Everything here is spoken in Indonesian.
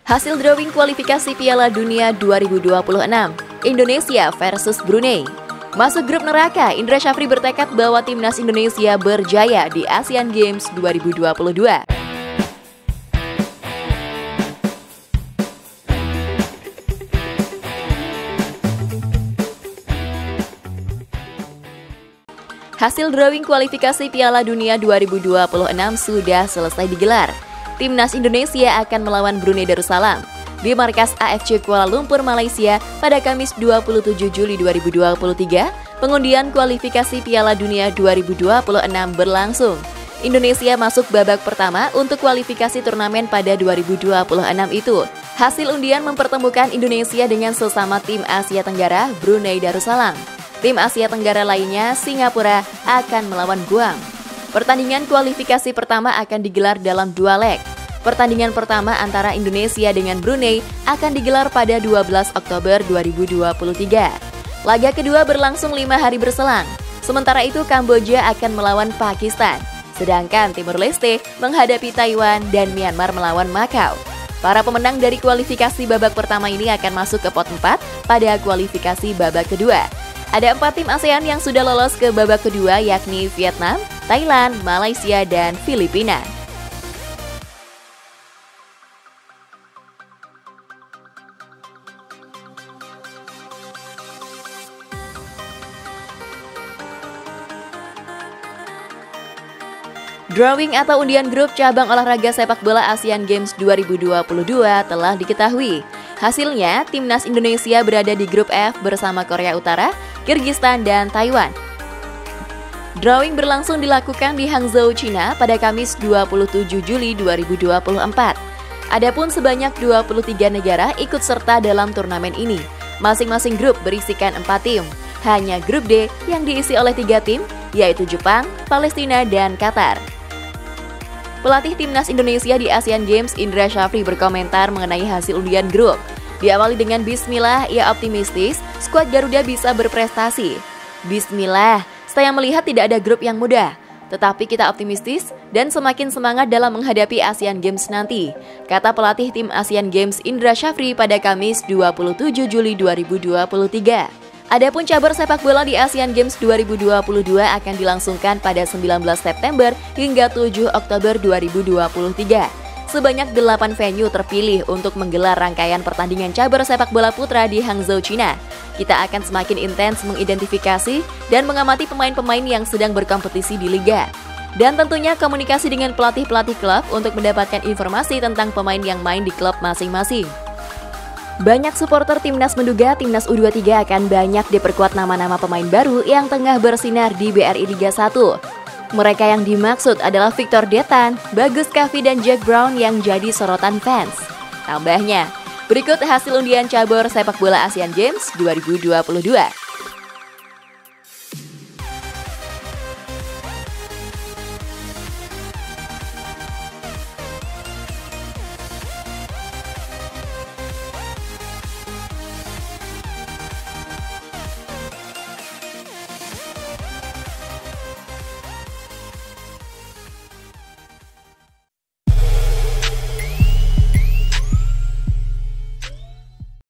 Hasil drawing kualifikasi Piala Dunia 2026, Indonesia versus Brunei. Masuk grup neraka, Indra Syafri bertekad bahwa timnas Indonesia berjaya di Asian Games 2022. Hasil drawing kualifikasi Piala Dunia 2026 sudah selesai digelar. Timnas Indonesia akan melawan Brunei Darussalam di markas AFC Kuala Lumpur, Malaysia pada Kamis 27 Juli 2023. Pengundian kualifikasi Piala Dunia 2026 berlangsung. Indonesia masuk babak pertama untuk kualifikasi turnamen pada 2026 itu. Hasil undian mempertemukan Indonesia dengan sesama tim Asia Tenggara, Brunei Darussalam. Tim Asia Tenggara lainnya, Singapura, akan melawan Guam. Pertandingan kualifikasi pertama akan digelar dalam 2 leg. Pertandingan pertama antara Indonesia dengan Brunei akan digelar pada 12 Oktober 2023. Laga kedua berlangsung 5 hari berselang. Sementara itu Kamboja akan melawan Pakistan, sedangkan Timur Leste menghadapi Taiwan dan Myanmar melawan Macau. Para pemenang dari kualifikasi babak pertama ini akan masuk ke pot 4 pada kualifikasi babak kedua. Ada 4 tim ASEAN yang sudah lolos ke babak kedua, yakni Vietnam, Thailand, Malaysia, dan Filipina. Drawing atau undian grup cabang olahraga sepak bola Asian Games 2022 telah diketahui. Hasilnya, timnas Indonesia berada di grup F bersama Korea Utara, Kyrgyzstan, dan Taiwan. Drawing berlangsung dilakukan di Hangzhou, China pada Kamis 27 Juli 2024. Adapun sebanyak 23 negara ikut serta dalam turnamen ini. Masing-masing grup berisikan 4 tim. Hanya grup D yang diisi oleh 3 tim, yaitu Jepang, Palestina, dan Qatar. Pelatih timnas Indonesia di Asian Games, Indra Syafri, berkomentar mengenai hasil undian grup. Diawali dengan bismillah, ia optimistis skuad Garuda bisa berprestasi. Bismillah, saya melihat tidak ada grup yang mudah, tetapi kita optimistis dan semakin semangat dalam menghadapi Asian Games nanti, kata pelatih tim Asian Games Indra Syafri pada Kamis 27 Juli 2023. Adapun cabur sepak bola di Asian Games 2022 akan dilangsungkan pada 19 September hingga 7 Oktober 2023. Sebanyak 8 venue terpilih untuk menggelar rangkaian pertandingan cabur sepak bola putra di Hangzhou, China. Kita akan semakin intens mengidentifikasi dan mengamati pemain-pemain yang sedang berkompetisi di liga. Dan tentunya komunikasi dengan pelatih-pelatih klub untuk mendapatkan informasi tentang pemain yang main di klub masing-masing. Banyak supporter timnas menduga timnas U23 akan banyak diperkuat nama-nama pemain baru yang tengah bersinar di BRI Liga 1. Mereka yang dimaksud adalah Victor Detan, Bagus Kavi, dan Jack Brown yang jadi sorotan fans. Tambahnya, berikut hasil undian cabur sepak bola Asian Games 2022.